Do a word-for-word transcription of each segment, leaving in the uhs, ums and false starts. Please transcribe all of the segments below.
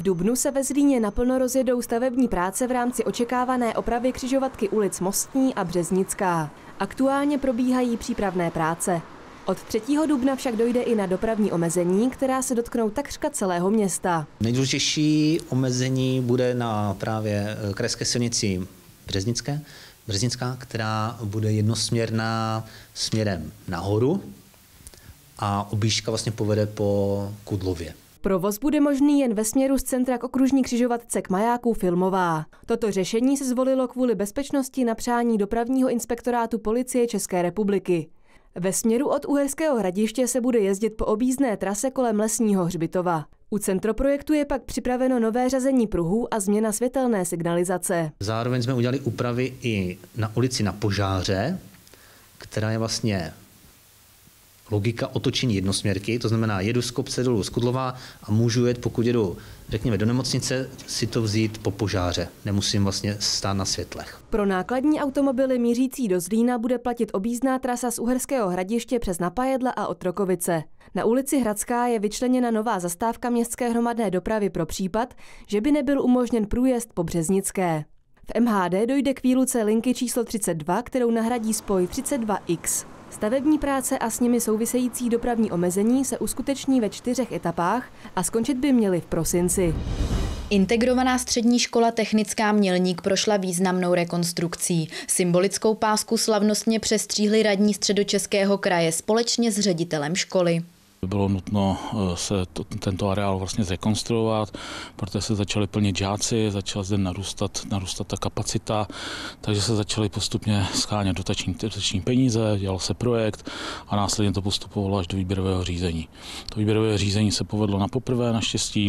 dubnu se ve Zlíně naplno rozjedou stavební práce v rámci očekávané opravy křižovatky ulic Mostní a Březnická. Aktuálně probíhají přípravné práce. Od třetího dubna však dojde i na dopravní omezení, která se dotknou takřka celého města. Nejdůležitější omezení bude na právě krajské silnici Březnické, Březnická, která bude jednosměrná směrem nahoru a objížďka vlastně povede po Kudlově. Provoz bude možný jen ve směru z centra k okružní křižovatce k majáku Filmová. Toto řešení se zvolilo kvůli bezpečnosti na přání dopravního inspektorátu Policie České republiky. Ve směru od Uherského Hradiště se bude jezdit po objízdné trase kolem Lesního hřbitova. U centroprojektu je pak připraveno nové řazení pruhů a změna světelné signalizace. Zároveň jsme udělali úpravy i na ulici Na Požáře, která je vlastně logika otočení jednosměrky, to znamená, jedu z kopce dolů z Kudlova a můžu jet, pokud jedu, řekněme, do nemocnice, si to vzít po Požáře. Nemusím vlastně stát na světlech. Pro nákladní automobily mířící do Zlína bude platit objízdná trasa z Uherského Hradiště přes Napajedla a Otrokovice. Na ulici Hradská je vyčleněna nová zastávka městské hromadné dopravy pro případ, že by nebyl umožněn průjezd po Březnické. V M H D dojde k výluce linky číslo třicet dva, kterou nahradí spoj třicet dva X. Stavební práce a s nimi související dopravní omezení se uskuteční ve čtyřech etapách a skončit by měly v prosinci. Integrovaná střední škola Technická Mělník prošla významnou rekonstrukcí. Symbolickou pásku slavnostně přestříhli radní Středočeského kraje společně s ředitelem školy. Bylo nutno se to, tento areál vlastně zrekonstruovat, protože se začaly plnit žáci, začala zde narůstat, narůstat ta kapacita, takže se začaly postupně shánět dotační, dotační peníze, dělal se projekt a následně to postupovalo až do výběrového řízení. To výběrové řízení se povedlo na poprvé naštěstí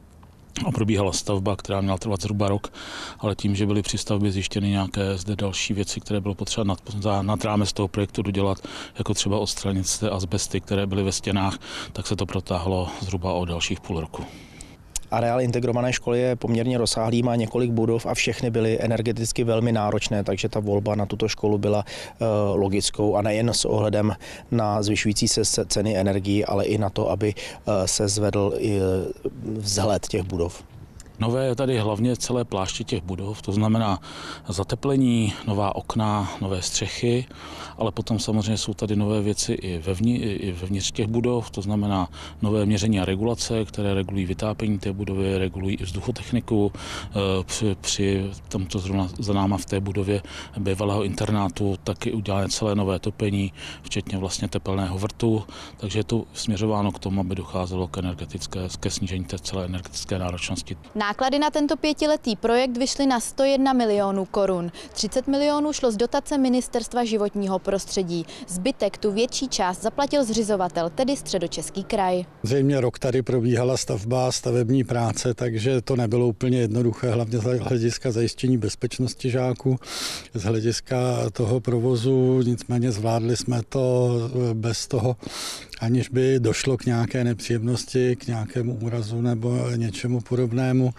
a probíhala stavba, která měla trvat zhruba rok, ale tím, že byly při stavbě zjištěny nějaké zde další věci, které bylo potřeba nad, nad rámec toho projektu dodělat, jako třeba odstranit z té azbesty, které byly ve stěnách, tak se to protáhlo zhruba o dalších půl roku. Areál integrované školy je poměrně rozsáhlý, má několik budov a všechny byly energeticky velmi náročné, takže ta volba na tuto školu byla uh, logickou a nejen s ohledem na zvyšující se ceny energií, ale i na to, aby uh, se zvedl i vzhled těch budov. Nové je tady hlavně celé pláště těch budov, to znamená zateplení, nová okna, nové střechy, ale potom samozřejmě jsou tady nové věci i, vevni, i vevnitř těch budov, to znamená nové měření a regulace, které regulují vytápění té budovy, regulují i vzduchotechniku. Při, při tomto zrovna za náma v té budově bývalého internátu taky udělané celé nové topení, včetně vlastně tepelného vrtu, takže je to směřováno k tomu, aby docházelo k energetické, ke snížení té celé energetické náročnosti. Náklady na tento pětiletý projekt vyšly na sto jedna milionů korun. třicet milionů šlo z dotace Ministerstva životního prostředí. Zbytek, tu větší část, zaplatil zřizovatel, tedy Středočeský kraj. Zřejmě rok tady probíhala stavba, stavební práce, takže to nebylo úplně jednoduché, hlavně z hlediska zajištění bezpečnosti žáků, z hlediska toho provozu, nicméně zvládli jsme to bez toho, aniž by došlo k nějaké nepříjemnosti, k nějakému úrazu nebo něčemu podobnému.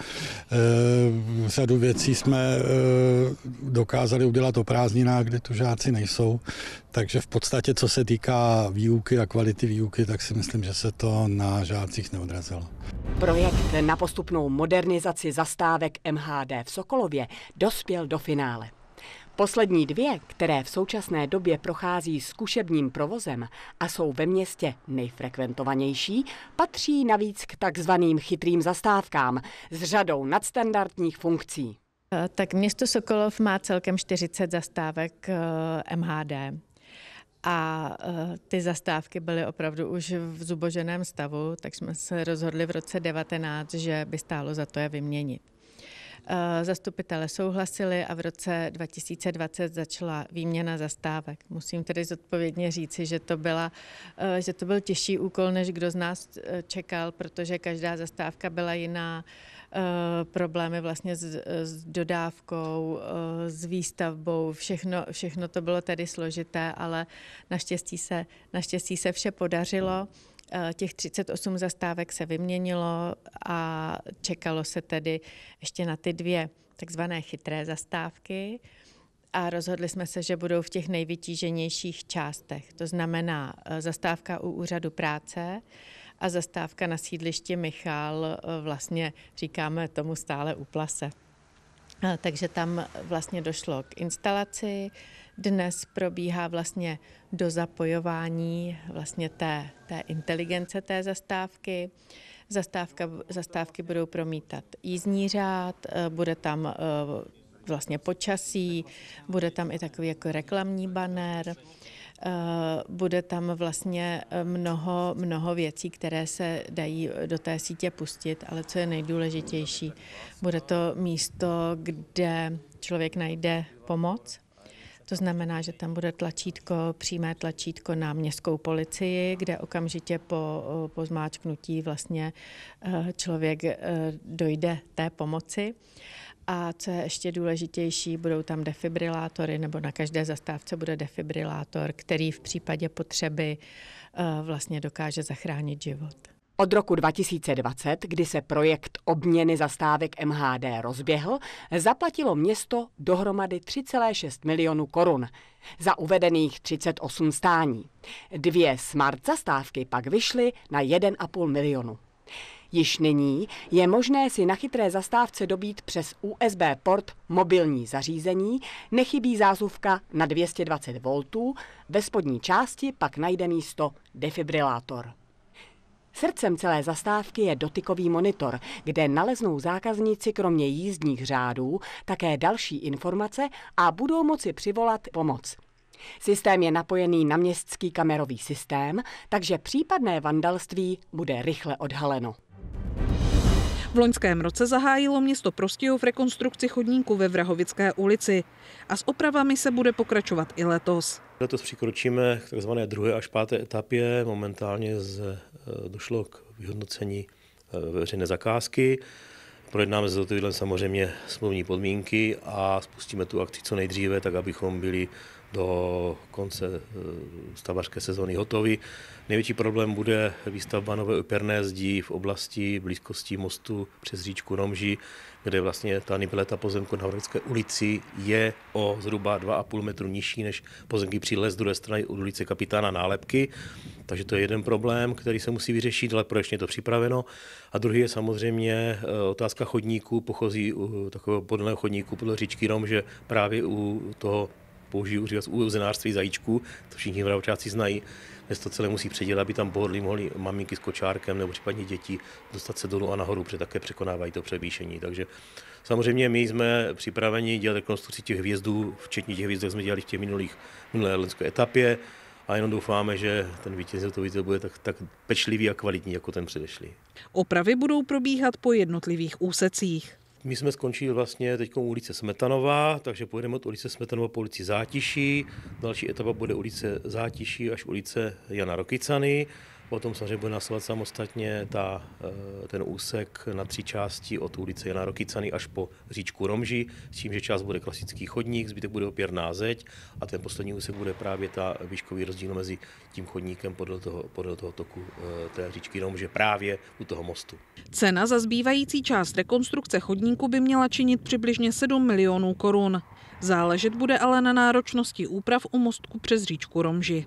E, řadu věcí jsme e, dokázali udělat o prázdninách, kdy tu žáci nejsou. Takže v podstatě, co se týká výuky a kvality výuky, tak si myslím, že se to na žácích neodrazilo. Projekt na postupnou modernizaci zastávek M H D v Sokolově dospěl do finále. Poslední dvě, které v současné době prochází zkušebním provozem a jsou ve městě nejfrekventovanější, patří navíc k takzvaným chytrým zastávkám s řadou nadstandardních funkcí. Tak město Sokolov má celkem čtyřicet zastávek M H D. A ty zastávky byly opravdu už v zuboženém stavu, tak jsme se rozhodli v roce devatenáct, že by stálo za to je vyměnit. Zastupitelé souhlasili a v roce dva tisíce dvacet začala výměna zastávek. Musím tedy zodpovědně říci, že to, byla, že to byl těžší úkol, než kdo z nás čekal, protože každá zastávka byla jiná. Problémy vlastně s, s dodávkou, s výstavbou, všechno, všechno to bylo tedy složité, ale naštěstí se, naštěstí se vše podařilo. Těch třicet osm zastávek se vyměnilo a čekalo se tedy ještě na ty dvě takzvané chytré zastávky a rozhodli jsme se, že budou v těch nejvytíženějších částech. To znamená zastávka u úřadu práce a zastávka na sídlišti Michal, vlastně říkáme tomu stále u Plase. Takže tam vlastně došlo k instalaci. Dnes probíhá vlastně dozapojování vlastně té, té inteligence té zastávky. Zastávka, zastávky budou promítat jízdní řád, bude tam vlastně počasí, bude tam i takový jako reklamní banner, bude tam vlastně mnoho, mnoho věcí, které se dají do té sítě pustit, ale co je nejdůležitější, bude to místo, kde člověk najde pomoc. To znamená, že tam bude tlačítko, přímé tlačítko na městskou policii, kde okamžitě po, po zmáčknutí vlastně člověk dojde té pomoci. A co je ještě důležitější, budou tam defibrilátory, nebo na každé zastávce bude defibrilátor, který v případě potřeby vlastně dokáže zachránit život. Od roku dva tisíce dvacet, kdy se projekt obměny zastávek M H D rozběhl, zaplatilo město dohromady tři celé šest milionu korun za uvedených třicet osm stání. Dvě smart zastávky pak vyšly na jeden a půl milionu. Již nyní je možné si na chytré zastávce dobít přes U S B port mobilní zařízení, nechybí zásuvka na dvě stě dvacet voltů, ve spodní části pak najde místo defibrilátor. Srdcem celé zastávky je dotykový monitor, kde naleznou zákazníci kromě jízdních řádů také další informace a budou moci přivolat pomoc. Systém je napojený na městský kamerový systém, takže případné vandalství bude rychle odhaleno. V loňském roce zahájilo město Prostějov rekonstrukci chodníku ve Vrahovické ulici a s opravami se bude pokračovat i letos. Letos přikročíme k takzvané druhé až páté etapě. Momentálně z, došlo k vyhodnocení veřejné zakázky. Projednáme s zhotovitelem samozřejmě smluvní podmínky a spustíme tu akci co nejdříve, tak abychom byli do konce stavařské sezóny hotovi. Největší problém bude výstavba nové opěrné zdi v oblasti blízkosti mostu přes říčku Romži, kde vlastně ta nipeleta pozemku na Vrahovické ulici je o zhruba dva a půl metru nižší než pozemky při z druhé strany od ulice Kapitána Nálepky. Takže to je jeden problém, který se musí vyřešit, ale projekčně je to připraveno. A druhý je samozřejmě otázka chodníku, pochozí u takového podélného chodníku podle říčky Romže právě u toho použiju říkat u uzenářství zajíčků, to všichni vrahovčáci znají, dnes to celé musí předělat, aby tam pohodlí mohli maminky s kočárkem nebo případně děti dostat se dolů a nahoru, protože také překonávají to převýšení. Takže samozřejmě my jsme připraveni dělat rekonstrukci těch hvězdů, včetně těch hvězd, jak jsme dělali v těch minulých, minulé loňské etapě a jenom doufáme, že ten vítěz to bude tak, tak pečlivý a kvalitní jako ten předešlý. Opravy budou probíhat po jednotlivých úsecích. My jsme skončili vlastně teď ulice Smetanová, takže pojedeme od ulice Smetanova po ulici Zátiší. Další etapa bude ulice Zátiší až ulice Jana Rokycany. Potom samozřejmě bude následovat samostatně ta, ten úsek na tři části od ulice Jana Rokycany až po říčku Romži, s tím, že část bude klasický chodník, zbytek bude opěrná zeď a ten poslední úsek bude právě ta výškový rozdíl mezi tím chodníkem podél toho, podél toho toku té říčky Romže právě u toho mostu. Cena za zbývající část rekonstrukce chodníku by měla činit přibližně sedm milionů korun. Záležet bude ale na náročnosti úprav u mostku přes říčku Romži.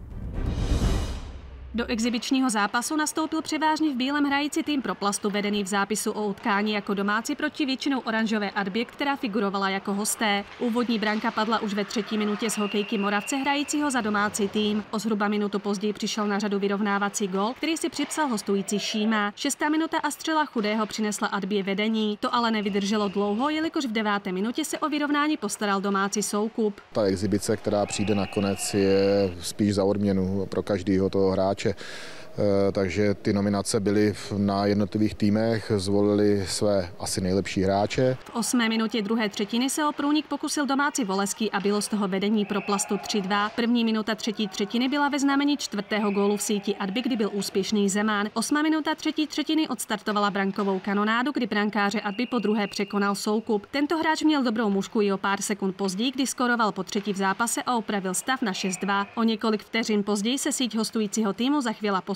Do exibičního zápasu nastoupil převážně v bílém hrající tým Pro Plastu vedený v zápisu o utkání jako domácí proti většinou oranžové Adbě, která figurovala jako hosté. Úvodní branka padla už ve třetí minutě z hokejky Moravce hrajícího za domácí tým. O zhruba minutu později přišel na řadu vyrovnávací gól, který si připsal hostující Šíma. Šestá minuta a střela Chudého přinesla Adbě vedení. To ale nevydrželo dlouho, jelikož v deváté minutě se o vyrovnání postaral domácí Soukup. Ta exibice, která přijde nakonec, je spíš za odměnu pro každého toho hráče. Takže ty nominace byly na jednotlivých týmech, zvolili své asi nejlepší hráče. V osmé minutě druhé třetiny se o průnik pokusil domácí Voleský a bylo z toho vedení Pro Plastu tři dva. První minuta třetí třetiny byla ve znamení čtvrtého gólu v síti Adby, kdy byl úspěšný Zeman. Osmá minuta třetí třetiny odstartovala brankovou kanonádu, kdy brankáře Adby po druhé překonal Soukup. Tento hráč měl dobrou mušku i o pár sekund později, kdy skoroval po třetí v zápase a opravil stav na šest dva. O několik vteřin později se síť hostujícího týmu zachvěla po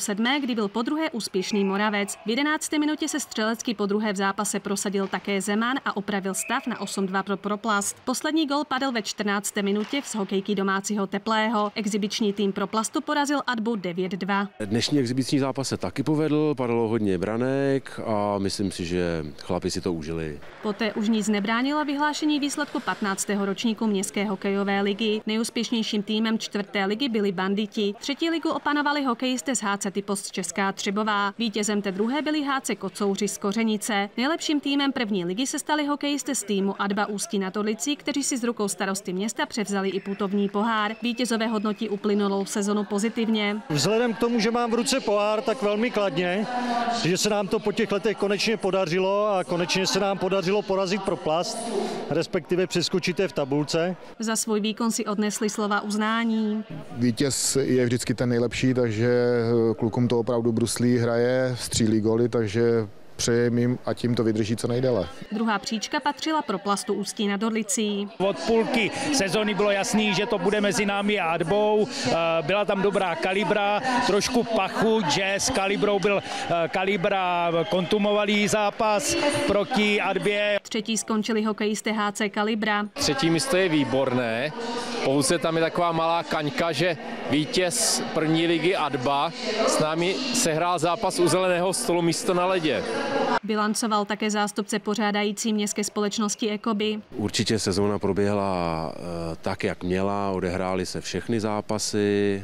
sedmé, kdy byl podruhé úspěšný Moravec. V jedenácté minutě se střelecky podruhé v zápase prosadil také Zeman a opravil stav na osm dva pro Proplast. Poslední gol padl ve čtrnácté minutě z hokejky domácího Teplého. Exibiční tým Proplastu porazil Adbu devět dva. Dnešní exibiční zápas se taky povedl, padalo hodně branek a myslím si, že chlapi si to užili. Poté už nic nebránilo vyhlášení výsledku patnáctého ročníku Městské hokejové ligy. Nejúspěšnějším týmem čtvrté ligy byli Banditi. Třetí ligu opanovali hokejisté z H C Typost Česká Třebová. Vítězem té druhé byli H C Kocouři z Kořenice. Nejlepším týmem první ligy se stali hokejisté z týmu Adba Ústí nad Orlicí, kteří si z rukou starosty města převzali i putovní pohár. Vítězové hodnotí uplynulou sezonu pozitivně. Vzhledem k tomu, že mám v ruce pohár, tak velmi kladně, že se nám to po těch letech konečně podařilo a konečně se nám podařilo porazit Proplast, respektive přeskočit je v tabulce. Za svůj výkon si odnesli slova uznání. Vítěz je vždycky ten nejlepší, takže klukům to opravdu bruslí, hraje, střílí góly, takže přejem jim a tím to vydrží co nejdéle. Druhá příčka patřila Proplastu Ústí nad Orlicí. Od půlky sezony bylo jasný, že to bude mezi námi a Adbou. Byla tam dobrá kalibra, trošku pachu, že s kalibrou byl kalibra kontumovalý zápas proti Adbě. Třetí skončili hokejisté H C Kalibra. Třetí místo je výborné, pouze tam je taková malá kaňka, že vítěz první ligy Adba s námi sehrál zápas u zeleného stolu místo na ledě. Bilancoval také zástupce pořádající městské společnosti Ekoby. Určitě sezóna proběhla tak, jak měla, odehrály se všechny zápasy,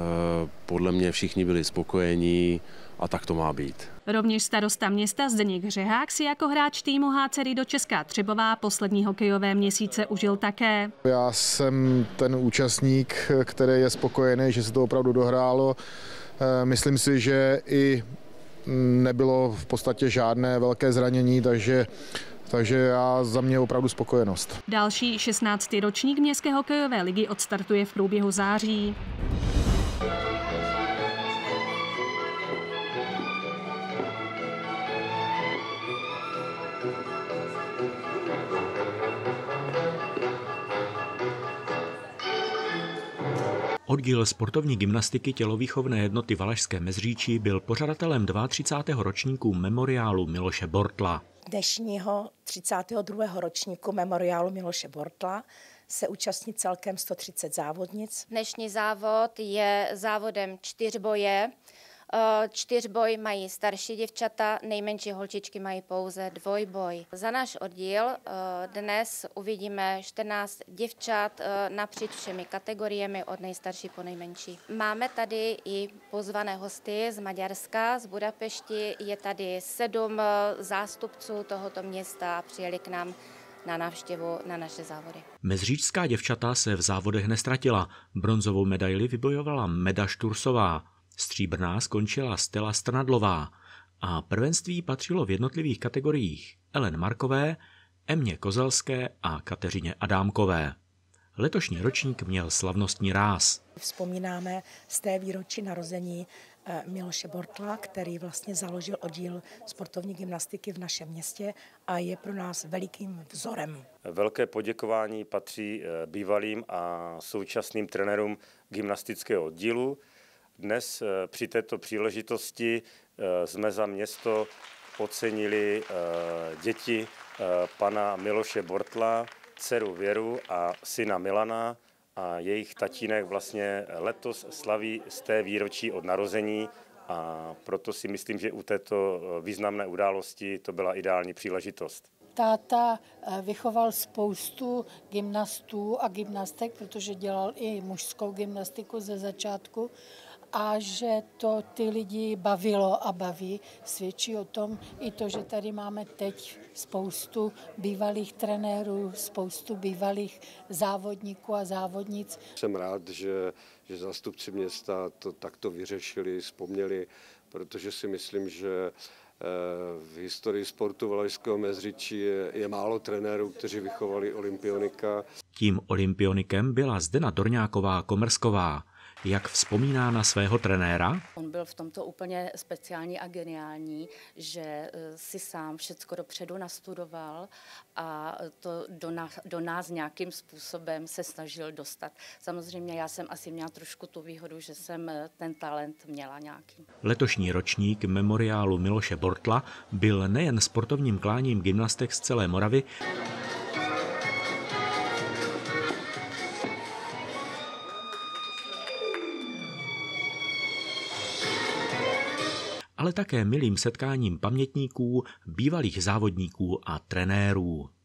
podle mě všichni byli spokojení a tak to má být. Rovněž starosta města Zdeněk Řehák si jako hráč týmu H C Rido Česká Třebová poslední hokejové měsíce užil také. Já jsem ten účastník, který je spokojený, že se to opravdu dohrálo. Myslím si, že i nebylo v podstatě žádné velké zranění, takže, takže já za mě opravdu spokojenost. Další šestnáctý ročník Městské hokejové ligy odstartuje v průběhu září. Oddíl sportovní gymnastiky tělovýchovné jednoty Valašské Meziříčí byl pořadatelem třicátého druhého ročníku memoriálu Miloše Bortla. Dnešního třicátého druhého ročníku memoriálu Miloše Bortla se účastní celkem sto třicet závodnic. Dnešní závod je závodem čtyřboje. Čtyřboj mají starší děvčata, nejmenší holčičky mají pouze dvojboj. Za náš oddíl dnes uvidíme čtrnáct děvčat napříč všemi kategoriemi od nejstarší po nejmenší. Máme tady i pozvané hosty z Maďarska, z Budapešti. Je tady sedm zástupců tohoto města a přijeli k nám na návštěvu na naše závody. Meziříčská děvčata se v závodech nestratila. Bronzovou medaili vybojovala Meda Štursová. Stříbrná skončila Stella Strnadlová a prvenství patřilo v jednotlivých kategoriích Ellen Markové, Emě Kozelské a Kateřině Adámkové. Letošní ročník měl slavnostní ráz. Vzpomínáme z té výročí narození Miloše Bortla, který vlastně založil oddíl sportovní gymnastiky v našem městě a je pro nás velikým vzorem. Velké poděkování patří bývalým a současným trenérům gymnastického oddílu. Dnes při této příležitosti jsme za město ocenili děti pana Miloše Bortla, dceru Věru a syna Milana a jejich tatínek vlastně letos slaví z té výročí od narození a proto si myslím, že u této významné události to byla ideální příležitost. Táta vychoval spoustu gymnastů a gymnastek, protože dělal i mužskou gymnastiku ze začátku a že to ty lidi bavilo a baví. Svědčí o tom i to, že tady máme teď spoustu bývalých trenérů, spoustu bývalých závodníků a závodnic. Jsem rád, že, že zástupci města to takto vyřešili, vzpomněli, protože si myslím, že v historii sportu Valašského Meziříčí je, je málo trenérů, kteří vychovali olympionika. Tím olympionikem byla Zdena Dorňáková Komersková. Jak vzpomíná na svého trenéra? On byl v tomto úplně speciální a geniální, že si sám všecko dopředu nastudoval a to do nás, do nás nějakým způsobem se snažil dostat. Samozřejmě já jsem asi měla trošku tu výhodu, že jsem ten talent měla nějaký. Letošní ročník memoriálu Miloše Bortla byl nejen sportovním kláním gymnastek z celé Moravy, ale také milým setkáním pamětníků, bývalých závodníků a trenérů.